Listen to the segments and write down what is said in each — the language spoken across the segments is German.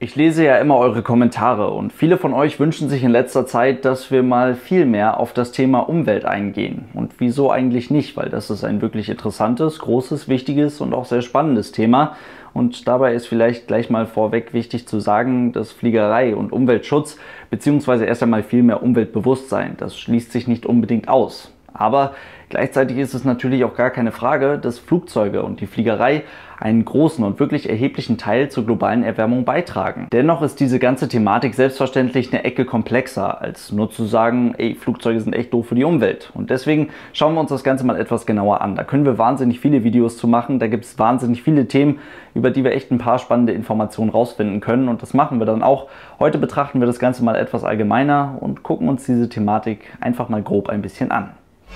Ich lese ja immer eure Kommentare und viele von euch wünschen sich in letzter Zeit, dass wir mal viel mehr auf das Thema Umwelt eingehen. Und wieso eigentlich nicht? Weil das ist ein wirklich interessantes, großes, wichtiges und auch sehr spannendes Thema. Und dabei ist vielleicht gleich mal vorweg wichtig zu sagen, dass Fliegerei und Umweltschutz bzw. erst einmal viel mehr Umweltbewusstsein, das schließt sich nicht unbedingt aus. Aber gleichzeitig ist es natürlich auch gar keine Frage, dass Flugzeuge und die Fliegerei einen großen und wirklich erheblichen Teil zur globalen Erwärmung beitragen. Dennoch ist diese ganze Thematik selbstverständlich eine Ecke komplexer, als nur zu sagen, ey, Flugzeuge sind echt doof für die Umwelt. Und deswegen schauen wir uns das Ganze mal etwas genauer an. Da können wir wahnsinnig viele Videos zu machen, da gibt es wahnsinnig viele Themen, über die wir echt ein paar spannende Informationen rausfinden können. Und das machen wir dann auch. Heute betrachten wir das Ganze mal etwas allgemeiner und gucken uns diese Thematik einfach mal grob ein bisschen an.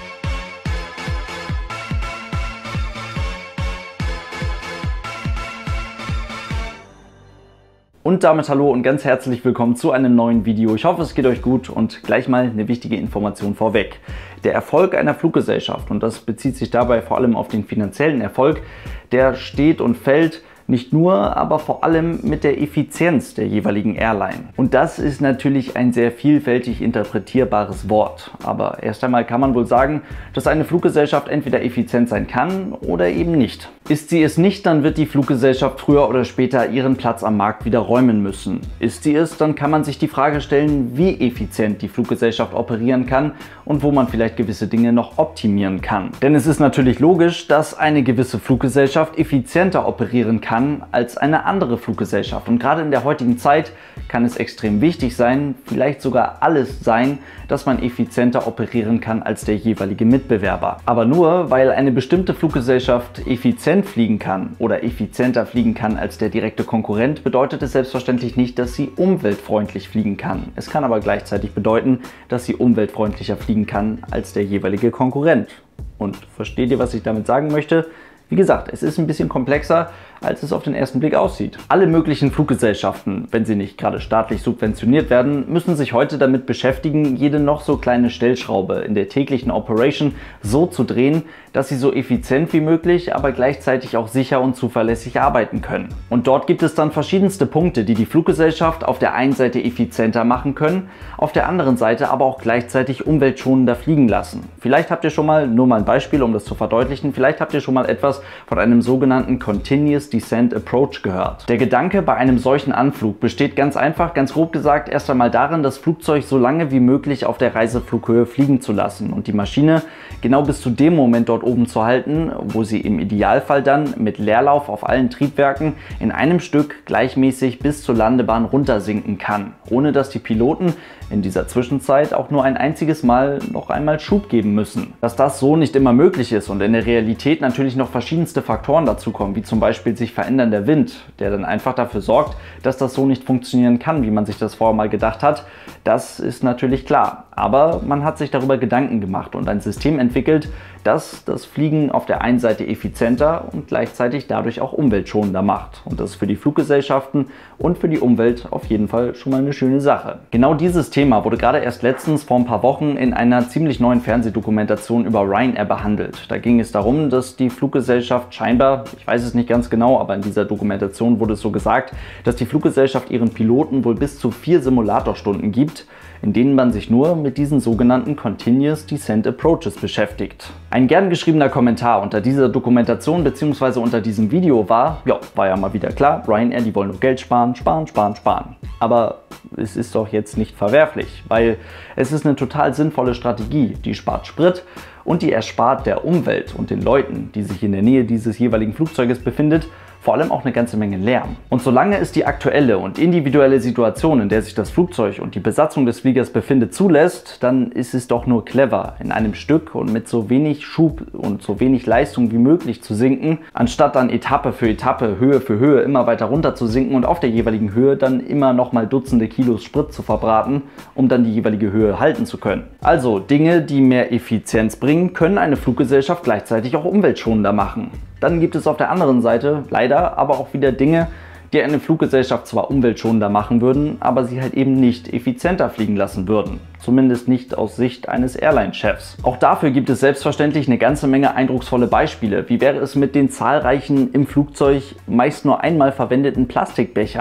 Und damit hallo und ganz herzlich willkommen zu einem neuen Video. Ich hoffe, es geht euch gut und gleich mal eine wichtige Information vorweg. Der Erfolg einer Fluggesellschaft, und das bezieht sich dabei vor allem auf den finanziellen Erfolg, der steht und fällt nicht nur, aber vor allem mit der Effizienz der jeweiligen Airline. Und das ist natürlich ein sehr vielfältig interpretierbares Wort. Aber erst einmal kann man wohl sagen, dass eine Fluggesellschaft entweder effizient sein kann oder eben nicht. Ist sie es nicht, dann wird die Fluggesellschaft früher oder später ihren Platz am Markt wieder räumen müssen. Ist sie es, dann kann man sich die Frage stellen, wie effizient die Fluggesellschaft operieren kann und wo man vielleicht gewisse Dinge noch optimieren kann. Denn es ist natürlich logisch, dass eine gewisse Fluggesellschaft effizienter operieren kann als eine andere Fluggesellschaft. Und gerade in der heutigen Zeit kann es extrem wichtig sein, vielleicht sogar alles sein, dass man effizienter operieren kann als der jeweilige Mitbewerber. Aber nur weil eine bestimmte Fluggesellschaft effizient fliegen kann oder effizienter fliegen kann als der direkte Konkurrent, bedeutet es selbstverständlich nicht, dass sie umweltfreundlich fliegen kann. Es kann aber gleichzeitig bedeuten, dass sie umweltfreundlicher fliegen kann als der jeweilige Konkurrent. Und versteht ihr, was ich damit sagen möchte? Wie gesagt, es ist ein bisschen komplexer, als es auf den ersten Blick aussieht. Alle möglichen Fluggesellschaften, wenn sie nicht gerade staatlich subventioniert werden, müssen sich heute damit beschäftigen, jede noch so kleine Stellschraube in der täglichen Operation so zu drehen, dass sie so effizient wie möglich, aber gleichzeitig auch sicher und zuverlässig arbeiten können. Und dort gibt es dann verschiedenste Punkte, die die Fluggesellschaft auf der einen Seite effizienter machen können, auf der anderen Seite aber auch gleichzeitig umweltschonender fliegen lassen. Vielleicht habt ihr schon mal, nur mal ein Beispiel, um das zu verdeutlichen, vielleicht habt ihr schon mal etwas von einem sogenannten Continuous Descent Approach gehört. Der Gedanke bei einem solchen Anflug besteht ganz einfach, ganz grob gesagt, erst einmal darin, das Flugzeug so lange wie möglich auf der Reiseflughöhe fliegen zu lassen und die Maschine genau bis zu dem Moment dort oben zu halten, wo sie im Idealfall dann mit Leerlauf auf allen Triebwerken in einem Stück gleichmäßig bis zur Landebahn runtersinken kann, ohne dass die Piloten in dieser Zwischenzeit auch nur ein einziges Mal noch einmal Schub geben müssen. Dass das so nicht immer möglich ist und in der Realität natürlich noch verschiedenste Faktoren dazu kommen, wie zum Beispiel sich verändernder Wind, der dann einfach dafür sorgt, dass das so nicht funktionieren kann, wie man sich das vorher mal gedacht hat, das ist natürlich klar. Aber man hat sich darüber Gedanken gemacht und ein System entwickelt, das das Fliegen auf der einen Seite effizienter und gleichzeitig dadurch auch umweltschonender macht. Und das ist für die Fluggesellschaften und für die Umwelt auf jeden Fall schon mal eine schöne Sache. Genau dieses Thema wurde gerade erst letztens vor ein paar Wochen in einer ziemlich neuen Fernsehdokumentation über Ryanair behandelt. Da ging es darum, dass die Fluggesellschaft scheinbar, ich weiß es nicht ganz genau, aber in dieser Dokumentation wurde es so gesagt, dass die Fluggesellschaft ihren Piloten wohl bis zu 4 Simulatorstunden gibt, in denen man sich nur mit diesen sogenannten Continuous Descent Approaches beschäftigt. Ein gern geschriebener Kommentar unter dieser Dokumentation bzw. unter diesem Video war ja mal wieder klar, Ryanair, die wollen nur Geld sparen, sparen, sparen, sparen. Aber es ist doch jetzt nicht verwerflich, weil es ist eine total sinnvolle Strategie, die spart Sprit und die erspart der Umwelt und den Leuten, die sich in der Nähe dieses jeweiligen Flugzeuges befindet, vor allem auch eine ganze Menge Lärm. Und solange es die aktuelle und individuelle Situation, in der sich das Flugzeug und die Besatzung des Fliegers befindet, zulässt, dann ist es doch nur clever, in einem Stück und mit so wenig Schub und so wenig Leistung wie möglich zu sinken, anstatt dann Etappe für Etappe, Höhe für Höhe immer weiter runter zu sinken und auf der jeweiligen Höhe dann immer noch mal Dutzende Kilos Sprit zu verbraten, um dann die jeweilige Höhe halten zu können. Also Dinge, die mehr Effizienz bringen, können eine Fluggesellschaft gleichzeitig auch umweltschonender machen. Dann gibt es auf der anderen Seite leider aber auch wieder Dinge, die eine Fluggesellschaft zwar umweltschonender machen würden, aber sie halt eben nicht effizienter fliegen lassen würden. Zumindest nicht aus Sicht eines Airline-Chefs. Auch dafür gibt es selbstverständlich eine ganze Menge eindrucksvolle Beispiele. Wie wäre es mit den zahlreichen im Flugzeug meist nur einmal verwendeten Plastikbechern?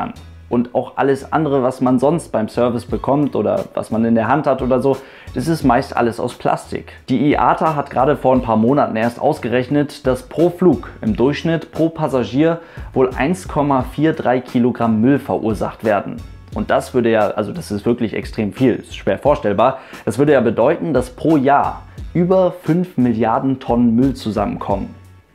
Und auch alles andere, was man sonst beim Service bekommt oder was man in der Hand hat oder so, das ist meist alles aus Plastik. Die IATA hat gerade vor ein paar Monaten erst ausgerechnet, dass pro Flug im Durchschnitt pro Passagier wohl 1,43 Kilogramm Müll verursacht werden. Und das würde ja, also das ist wirklich extrem viel, ist schwer vorstellbar. Das würde ja bedeuten, dass pro Jahr über 5 Milliarden Tonnen Müll zusammenkommen.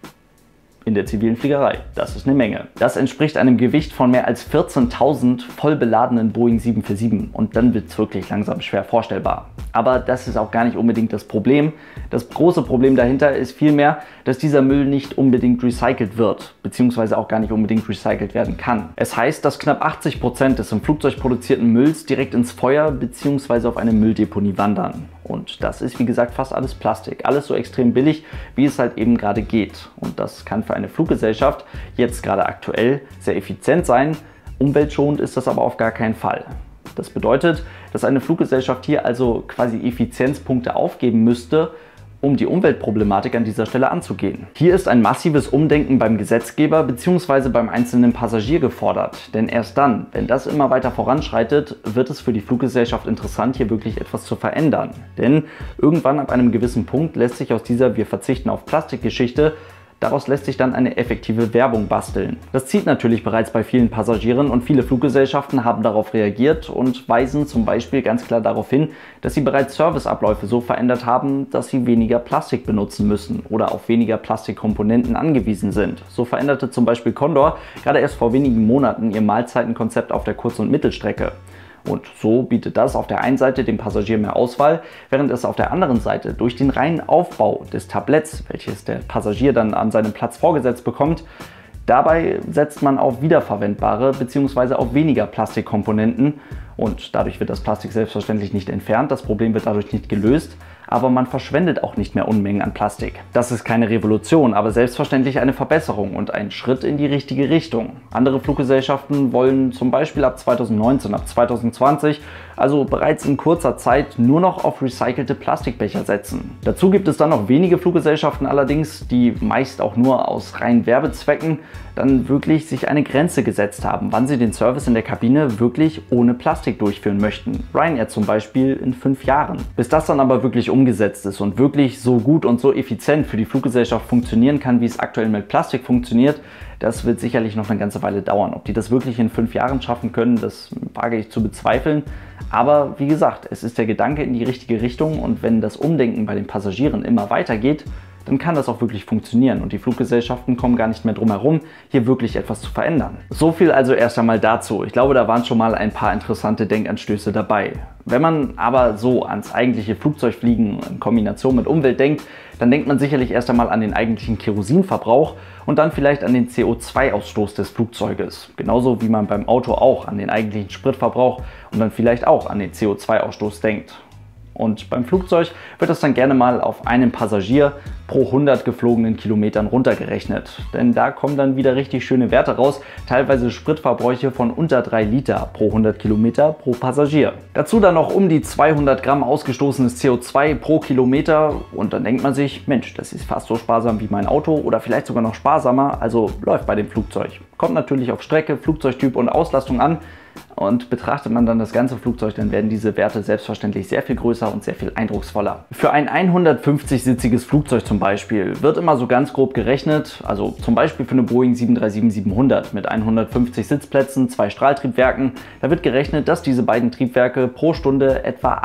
In der zivilen Fliegerei. Das ist eine Menge. Das entspricht einem Gewicht von mehr als 14.000 voll beladenen Boeing 747 und dann wird es wirklich langsam schwer vorstellbar. Aber das ist auch gar nicht unbedingt das Problem. Das große Problem dahinter ist vielmehr, dass dieser Müll nicht unbedingt recycelt wird, beziehungsweise auch gar nicht unbedingt recycelt werden kann. Es heißt, dass knapp 80% des im Flugzeug produzierten Mülls direkt ins Feuer beziehungsweise auf eine Mülldeponie wandern. Und das ist wie gesagt fast alles Plastik. Alles so extrem billig, wie es halt eben gerade geht. Und das kann für eine Fluggesellschaft jetzt gerade aktuell sehr effizient sein. Umweltschonend ist das aber auf gar keinen Fall. Das bedeutet, dass eine Fluggesellschaft hier also quasi Effizienzpunkte aufgeben müsste, um die Umweltproblematik an dieser Stelle anzugehen. Hier ist ein massives Umdenken beim Gesetzgeber bzw. beim einzelnen Passagier gefordert. Denn erst dann, wenn das immer weiter voranschreitet, wird es für die Fluggesellschaft interessant, hier wirklich etwas zu verändern. Denn irgendwann ab einem gewissen Punkt lässt sich aus dieser "Wir verzichten auf Plastik"-Geschichte daraus lässt sich dann eine effektive Werbung basteln. Das zieht natürlich bereits bei vielen Passagieren und viele Fluggesellschaften haben darauf reagiert und weisen zum Beispiel ganz klar darauf hin, dass sie bereits Serviceabläufe so verändert haben, dass sie weniger Plastik benutzen müssen oder auf weniger Plastikkomponenten angewiesen sind. So veränderte zum Beispiel Condor gerade erst vor wenigen Monaten ihr Mahlzeitenkonzept auf der Kurz- und Mittelstrecke. Und so bietet das auf der einen Seite dem Passagier mehr Auswahl, während es auf der anderen Seite durch den reinen Aufbau des Tabletts, welches der Passagier dann an seinem Platz vorgesetzt bekommt, dabei setzt man auf wiederverwendbare bzw. auf weniger Plastikkomponenten und dadurch wird das Plastik selbstverständlich nicht entfernt, das Problem wird dadurch nicht gelöst, aber man verschwendet auch nicht mehr Unmengen an Plastik. Das ist keine Revolution, aber selbstverständlich eine Verbesserung und ein Schritt in die richtige Richtung. Andere Fluggesellschaften wollen zum Beispiel ab 2019, ab 2020, also bereits in kurzer Zeit, nur noch auf recycelte Plastikbecher setzen. Dazu gibt es dann noch wenige Fluggesellschaften allerdings, die meist auch nur aus reinen Werbezwecken dann wirklich sich eine Grenze gesetzt haben, wann sie den Service in der Kabine wirklich ohne Plastik durchführen möchten. Ryanair zum Beispiel in 5 Jahren. Bis das dann aber wirklich umgesetzt ist und wirklich so gut und so effizient für die Fluggesellschaft funktionieren kann, wie es aktuell mit Plastik funktioniert, das wird sicherlich noch eine ganze Weile dauern. Ob die das wirklich in 5 Jahren schaffen können, das wage ich zu bezweifeln. Aber wie gesagt, es ist der Gedanke in die richtige Richtung und wenn das Umdenken bei den Passagieren immer weitergeht, dann kann das auch wirklich funktionieren und die Fluggesellschaften kommen gar nicht mehr drum herum, hier wirklich etwas zu verändern. So viel also erst einmal dazu. Ich glaube, da waren schon mal ein paar interessante Denkanstöße dabei. Wenn man aber so ans eigentliche Flugzeugfliegen in Kombination mit Umwelt denkt, dann denkt man sicherlich erst einmal an den eigentlichen Kerosinverbrauch und dann vielleicht an den CO2-Ausstoß des Flugzeuges. Genauso wie man beim Auto auch an den eigentlichen Spritverbrauch und dann vielleicht auch an den CO2-Ausstoß denkt. Und beim Flugzeug wird das dann gerne mal auf einen Passagier pro 100 geflogenen Kilometern runtergerechnet. Denn da kommen dann wieder richtig schöne Werte raus, teilweise Spritverbräuche von unter 3 Liter pro 100 Kilometer pro Passagier. Dazu dann noch um die 200 Gramm ausgestoßenes CO2 pro Kilometer und dann denkt man sich, Mensch, das ist fast so sparsam wie mein Auto oder vielleicht sogar noch sparsamer, also läuft bei dem Flugzeug. Kommt natürlich auf Strecke, Flugzeugtyp und Auslastung an. Und betrachtet man dann das ganze Flugzeug, dann werden diese Werte selbstverständlich sehr viel größer und sehr viel eindrucksvoller. Für ein 150-sitziges Flugzeug zum Beispiel wird immer so ganz grob gerechnet, also zum Beispiel für eine Boeing 737-700 mit 150 Sitzplätzen, 2 Strahltriebwerken, da wird gerechnet, dass diese beiden Triebwerke pro Stunde etwa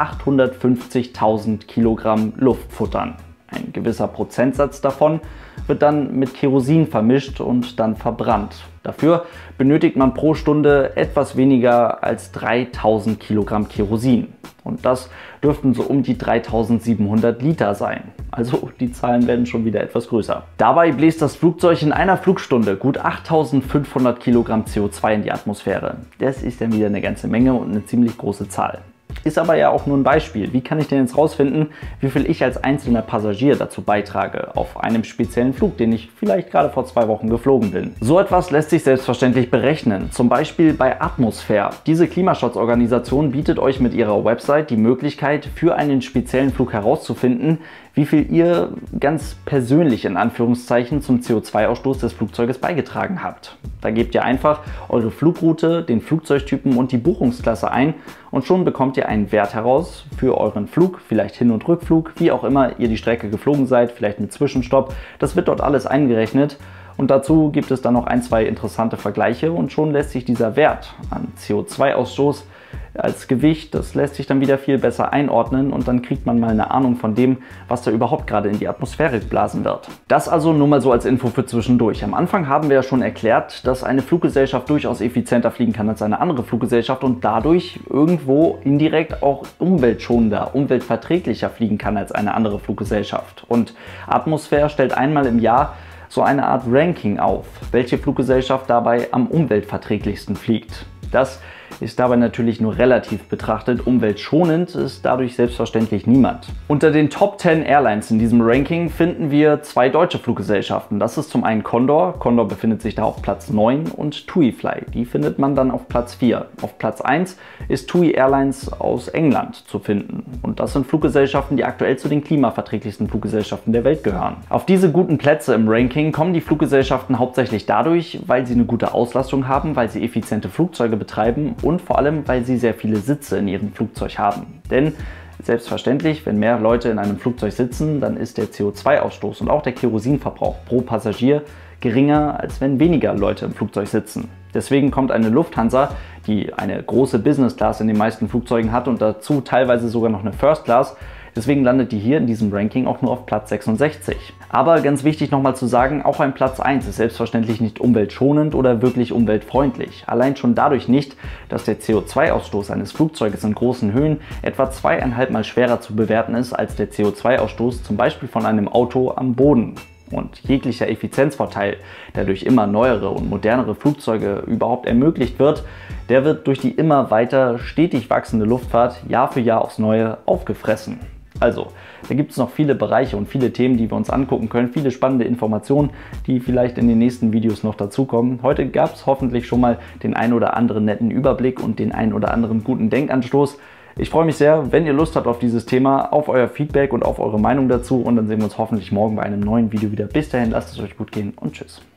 850.000 Kilogramm Luft futtern. Ein gewisser Prozentsatz davon wird dann mit Kerosin vermischt und dann verbrannt. Dafür benötigt man pro Stunde etwas weniger als 3000 Kilogramm Kerosin. Und das dürften so um die 3700 Liter sein. Also die Zahlen werden schon wieder etwas größer. Dabei bläst das Flugzeug in einer Flugstunde gut 8500 Kilogramm CO2 in die Atmosphäre. Das ist dann wieder eine ganze Menge und eine ziemlich große Zahl. Ist aber ja auch nur ein Beispiel. Wie kann ich denn jetzt rausfinden, wie viel ich als einzelner Passagier dazu beitrage auf einem speziellen Flug, den ich vielleicht gerade vor 2 Wochen geflogen bin? So etwas lässt sich selbstverständlich berechnen, zum Beispiel bei Atmosfair. Diese Klimaschutzorganisation bietet euch mit ihrer Website die Möglichkeit, für einen speziellen Flug herauszufinden, wie viel ihr ganz persönlich in Anführungszeichen zum CO2-Ausstoß des Flugzeuges beigetragen habt. Da gebt ihr einfach eure Flugroute, den Flugzeugtypen und die Buchungsklasse ein und schon bekommt ihr einen Wert heraus für euren Flug, vielleicht Hin- und Rückflug, wie auch immer ihr die Strecke geflogen seid, vielleicht mit Zwischenstopp. Das wird dort alles eingerechnet. Und dazu gibt es dann noch ein, zwei interessante Vergleiche und schon lässt sich dieser Wert an CO2-Ausstoß als Gewicht, das lässt sich dann wieder viel besser einordnen und dann kriegt man mal eine Ahnung von dem, was da überhaupt gerade in die Atmosphäre geblasen wird. Das also nur mal so als Info für zwischendurch. Am Anfang haben wir ja schon erklärt, dass eine Fluggesellschaft durchaus effizienter fliegen kann als eine andere Fluggesellschaft und dadurch irgendwo indirekt auch umweltschonender, umweltverträglicher fliegen kann als eine andere Fluggesellschaft. Und Atmosphäre stellt einmal im Jahr so eine Art Ranking auf, welche Fluggesellschaft dabei am umweltverträglichsten fliegt. Das ist dabei natürlich nur relativ betrachtet. Umweltschonend ist dadurch selbstverständlich niemand. Unter den Top 10 Airlines in diesem Ranking finden wir zwei deutsche Fluggesellschaften. Das ist zum einen Condor. Condor befindet sich da auf Platz 9 und TUI Fly. Die findet man dann auf Platz 4. Auf Platz 1 ist TUI Airlines aus England zu finden. Und das sind Fluggesellschaften, die aktuell zu den klimaverträglichsten Fluggesellschaften der Welt gehören. Auf diese guten Plätze im Ranking kommen die Fluggesellschaften hauptsächlich dadurch, weil sie eine gute Auslastung haben, weil sie effiziente Flugzeuge betreiben und vor allem, weil sie sehr viele Sitze in ihrem Flugzeug haben. Denn selbstverständlich, wenn mehr Leute in einem Flugzeug sitzen, dann ist der CO2-Ausstoß und auch der Kerosinverbrauch pro Passagier geringer, als wenn weniger Leute im Flugzeug sitzen. Deswegen kommt eine Lufthansa, die eine große Business Class in den meisten Flugzeugen hat und dazu teilweise sogar noch eine First Class, deswegen landet die hier in diesem Ranking auch nur auf Platz 66. Aber ganz wichtig nochmal zu sagen, auch ein Platz 1 ist selbstverständlich nicht umweltschonend oder wirklich umweltfreundlich. Allein schon dadurch nicht, dass der CO2-Ausstoß eines Flugzeuges in großen Höhen etwa 2,5 Mal schwerer zu bewerten ist als der CO2-Ausstoß zum Beispiel von einem Auto am Boden. Und jeglicher Effizienzvorteil, der durch immer neuere und modernere Flugzeuge überhaupt ermöglicht wird, der wird durch die immer weiter stetig wachsende Luftfahrt Jahr für Jahr aufs Neue aufgefressen. Also, da gibt es noch viele Bereiche und viele Themen, die wir uns angucken können, viele spannende Informationen, die vielleicht in den nächsten Videos noch dazukommen. Heute gab es hoffentlich schon mal den ein oder anderen netten Überblick und den ein oder anderen guten Denkanstoß. Ich freue mich sehr, wenn ihr Lust habt auf dieses Thema, auf euer Feedback und auf eure Meinung dazu und dann sehen wir uns hoffentlich morgen bei einem neuen Video wieder. Bis dahin, lasst es euch gut gehen und tschüss.